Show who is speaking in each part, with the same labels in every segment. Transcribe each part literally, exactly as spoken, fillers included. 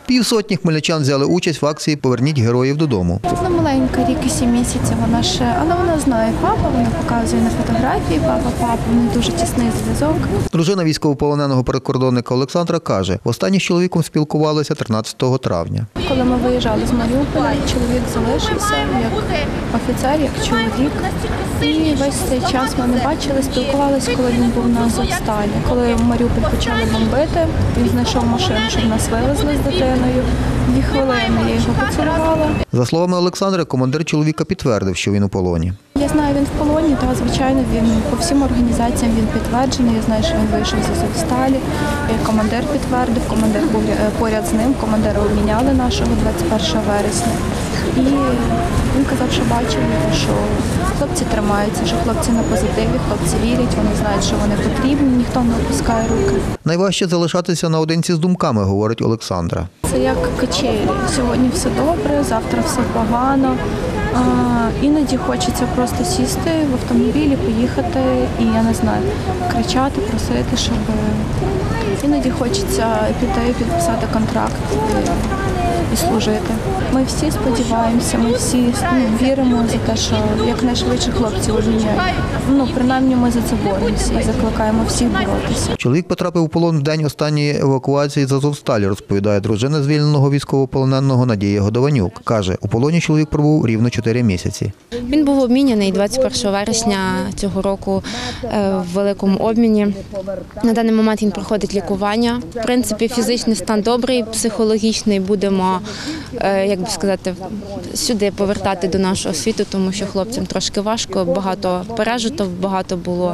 Speaker 1: Півсотні хмельничан взяли участь в акції «Поверніть героїв додому».
Speaker 2: Вона маленька, рік і сім місяців, вона ще, але вона знає папа, вона показує на фотографії папа, папа, вони дуже тісний зв'язок.
Speaker 1: Дружина військовополоненого прикордонника Олександра каже, востаннє з чоловіком спілкувалися тринадцятого травня.
Speaker 2: Коли ми виїжджали з Маріуполя, чоловік залишився як офіцер, як чоловік. І весь цей час ми не бачили, спілкувалися, коли він був на Азовсталі. Коли Маріуполь почали бомбити, він знайшов машину, щоб нас вивезли з дитиною. Дві хвилини я його поцілувала.
Speaker 1: За словами Олександра, командир чоловіка підтвердив, що він у полоні.
Speaker 2: Я знаю, він в полоні, та, звичайно, він по всім організаціям він підтверджений. Я знаю, що він вийшов з Азовсталі. Командир підтвердив, командир був поряд з ним, командира обміняли нашого двадцять першого вересня. І він казав, що бачив його, що хлопці тримаються, що хлопці на позитиві, хлопці вірять, вони знають, що вони потрібні, ніхто не опускає руки.
Speaker 1: Найважче залишатися наодинці з думками, говорить Олександра.
Speaker 2: Це як качелі. Сьогодні все добре, завтра все погано. А, іноді хочеться просто сісти в автомобілі, поїхати і, я не знаю, кричати, просити, щоб... Іноді хочеться піти, підписати контракт і, і служити. Ми всі сподіваємося, ми всі ну, віримо за те, що якнайшвидше хлопці обміняють. Ну, принаймні ми за це боремося і закликаємо всіх боротися.
Speaker 1: Чоловік потрапив у полон в день останньої евакуації з Азовсталі, розповідає дружина звільненого військовополоненого Надія Годованюк. Каже, у полоні чоловік пробув рівно чотири місяці.
Speaker 3: Він був обміняний двадцять першого вересня цього року в великому обміні. На даний момент він проходить лікування. В принципі, фізичний стан добрий, психологічний. Будемо, як би сказати, сюди повертати до нашого світу, тому що хлопцям трошки важко, багато пережито, багато було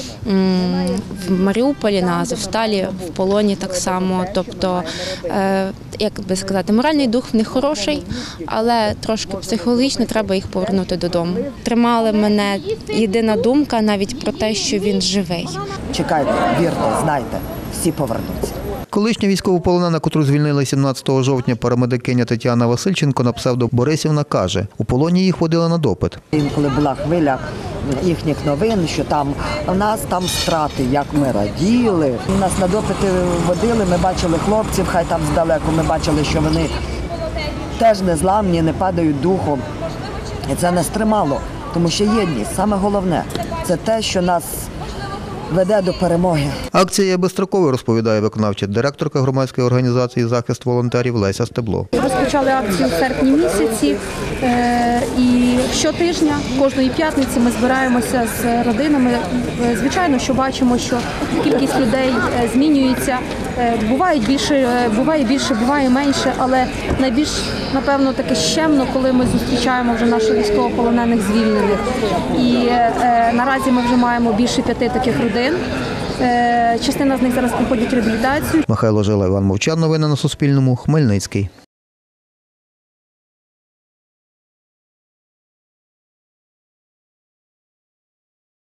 Speaker 3: в Маріуполі, на Азовсталі, в полоні так само. Тобто, як би сказати, моральний дух в них хороший, але трошки психологічно треба їх повернути додому. Тримали мене єдина думка навіть про те, що він живий.
Speaker 4: Чекайте, вірте, знайте, всі повернуться.
Speaker 1: Колишня військовополонена, котру звільнили сімнадцятого жовтня, парамедикиня Тетяна Васильченко на псевдо Борисівна каже, у полоні її ходила на допит.
Speaker 4: Інколи була хвиля їхніх новин, що там у нас там страти, як ми раділи. Нас на допити водили, ми бачили хлопців, хай там здалеку, ми бачили, що вони теж незламні, не падають духом. І це нас тримало, тому що єдність, саме головне, це те, що нас веде до перемоги.
Speaker 1: Акція є безстроковою, розповідає виконавча директорка громадської організації «Захист волонтерів» Леся Стебло.
Speaker 5: Розпочали акцію в серпні місяці і щотижня, кожної п'ятниці ми збираємося з родинами. Звичайно, що бачимо, що кількість людей змінюється. Буває більше, буває більше, буває менше, але найбільш, напевно, таке щемно, коли ми зустрічаємо вже наших військовополонених звільнених. І е, наразі ми вже маємо більше п'яти таких родин. Е, частина з них зараз проходять реабілітацію.
Speaker 1: Михайло Жила, Іван Мовчан. Новини на Суспільному. Хмельницький.